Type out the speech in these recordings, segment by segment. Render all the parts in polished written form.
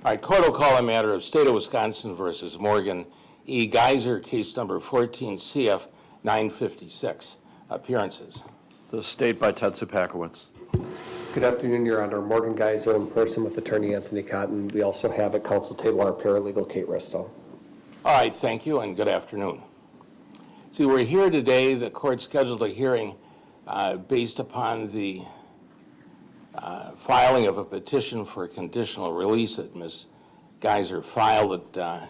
All right, court will call a matter of State of Wisconsin versus Morgan E. Geyser, case number 14 CF 956. Appearances. The State by Ted Supakowicz. Good afternoon, Your Honor. Morgan Geyser in person with Attorney Anthony Cotton. We also have at council table our paralegal, Kate Risto. All right, thank you, and good afternoon. See, we're here today. The court scheduled a hearing based upon the filing of a petition for conditional release that Ms. Geyser filed it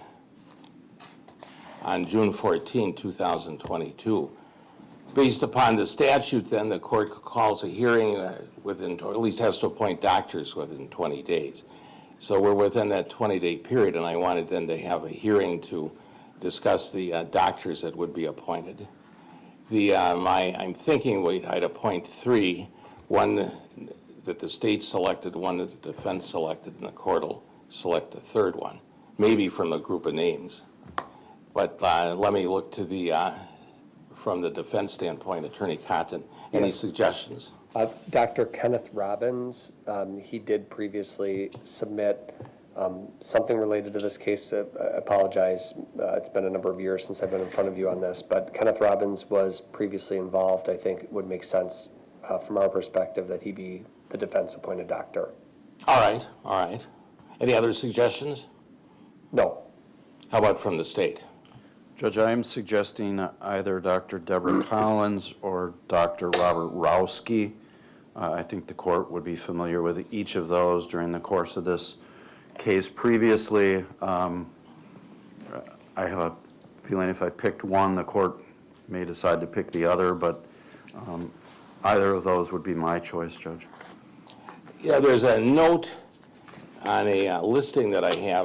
on June 14, 2022. Based upon the statute, then, the court calls a hearing within, or at least has to appoint doctors within 20 days. So we're within that 20-day period, and I wanted then to have a hearing to discuss the doctors that would be appointed. I'm thinking I'd appoint three, one that the state selected, one that the defense selected, and the court will select a third one, maybe from a group of names. But let me look to the, from the defense standpoint, Attorney Cotton. Any suggestions? Dr. Kenneth Robbins, he did previously submit something related to this case. I apologize. It's been a number of years since I've been in front of you on this, but Kenneth Robbins was previously involved. I think it would make sense from our perspective that he be the defense-appointed doctor. All right, all right. Any other suggestions? No. How about from the state? Judge, I am suggesting either Dr. Deborah Collins or Dr. Robert Rowski. I think the court would be familiar with each of those during the course of this case previously. I have a feeling if I picked one, the court may decide to pick the other, but either of those would be my choice, Judge. Yeah, there's a note on a listing that I have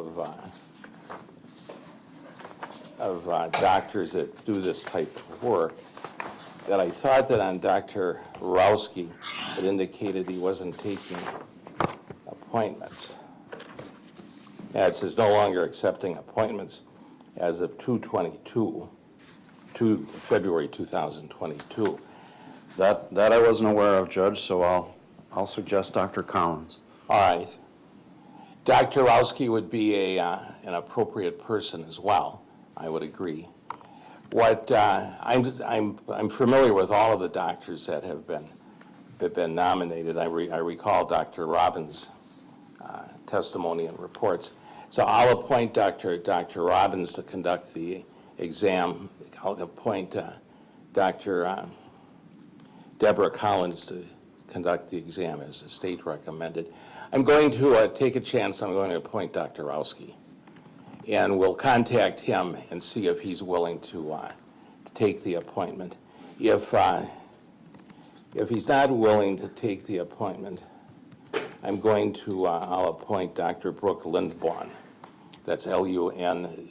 of doctors that do this type of work that I thought that on Dr. Rowski it indicated he wasn't taking appointments. Yeah, it says no longer accepting appointments as of 2/22, February 2022. That I wasn't aware of, Judge, so I'll suggest Dr. Collins. All right. Dr. Rowski would be an appropriate person as well. I would agree. What I'm familiar with all of the doctors that have been nominated. I recall Dr. Robbins' testimony and reports. So I'll appoint Dr. Robbins to conduct the exam. I'll appoint Dr. Deborah Collins to conduct the exam as the state recommended. I'm going to take a chance. I'm going to appoint Dr. Rowski, and we'll contact him and see if he's willing to take the appointment. If he's not willing to take the appointment, I'm going to I'll appoint Dr. Brooke Lindbohm. That's Lundbohm.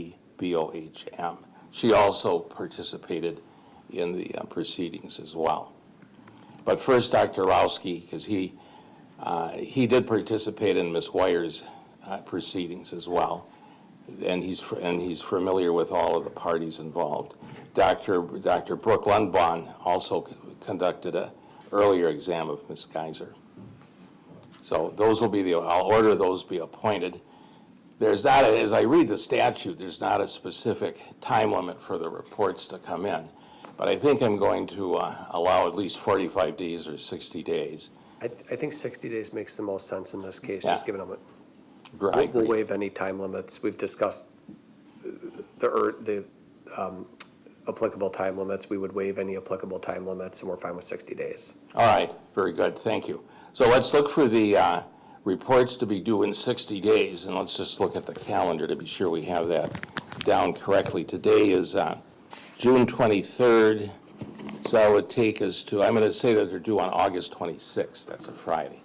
She also participated in the proceedings as well. But first, Dr. Rowski, because he did participate in Ms. Wyer's proceedings as well, and he's familiar with all of the parties involved. Dr. Brooke Lundbohm also conducted an earlier exam of Ms. Geyser. So those will be I'll order those be appointed. There's not, as I read the statute, there's not a specific time limit for the reports to come in. But I think I'm going to allow at least 45 days or 60 days. I think 60 days makes the most sense in this case, Yeah. just given them. We'll waive any time limits. We've discussed the applicable time limits. We would waive any applicable time limits, and we're fine with 60 days. All right, very good, thank you. So let's look for the reports to be due in 60 days, and let's just look at the calendar to be sure we have that down correctly. Today is June 23rd, so that would take us to, I'm going to say that they're due on August 26th. That's a Friday.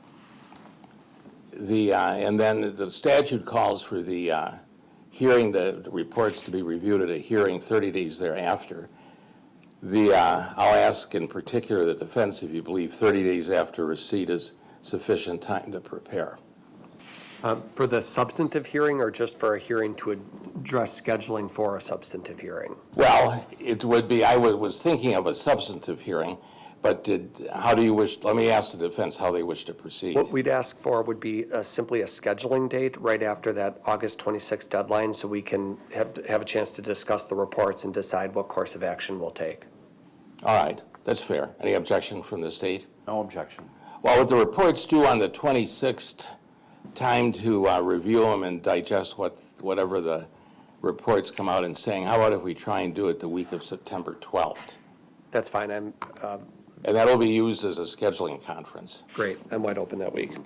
And then the statute calls for the hearing, the reports to be reviewed at a hearing 30 days thereafter. I'll ask in particular the defense if you believe 30 days after receipt is sufficient time to prepare. For the substantive hearing, or just for a hearing to address scheduling for a substantive hearing? Well, it would be, I was thinking of a substantive hearing, But how do you wish, let me ask the defense how they wish to proceed. What we'd ask for would be simply a scheduling date right after that August 26th deadline, so we can have a chance to discuss the reports and decide what course of action we'll take. All right, that's fair. Any objection from the state? No objection. Well, with the reports due on the 26th, time to review them and digest whatever the reports come out and saying, how about if we try and do it the week of September 12th? That's fine. And that'll be used as a scheduling conference. Great. I'm wide open that week.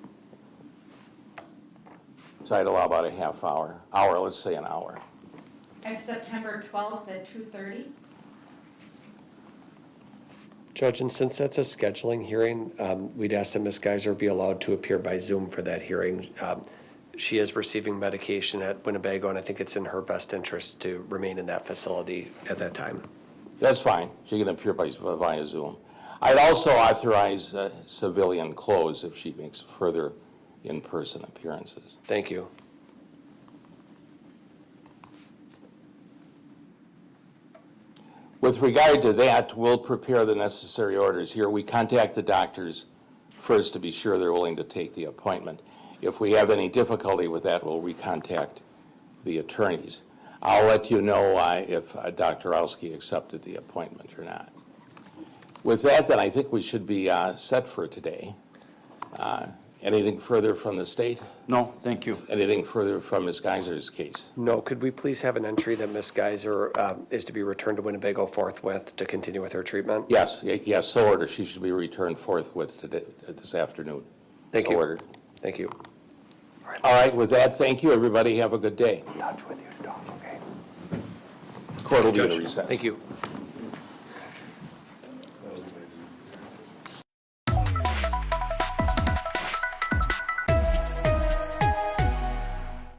So I'd allow about a half hour, let's say an hour. I have September 12th at 2:30. Judge, and since that's a scheduling hearing, we'd ask that Ms. Geyser be allowed to appear by Zoom for that hearing. She is receiving medication at Winnebago, and I think it's in her best interest to remain in that facility at that time. That's fine. She can appear via Zoom. I'd also authorize civilian clothes if she makes further in-person appearances. Thank you. With regard to that, we'll prepare the necessary orders here. We contact the doctors first to be sure they're willing to take the appointment. If we have any difficulty with that, we'll recontact the attorneys. I'll let you know if Dr. Rowski accepted the appointment or not. With that, then, I think we should be set for today. Anything further from the state? No, thank you. Anything further from Ms. Geyser's case? No, could we please have an entry that Ms. Geyser is to be returned to Winnebago forthwith to continue with her treatment? Yes, so ordered. She should be returned forthwith today, this afternoon. Thank So you. ordered. Thank you. All right, with that, thank you, everybody. Have a good day. Touch with you to talk, okay? Court will be in Judge, recess. thank you.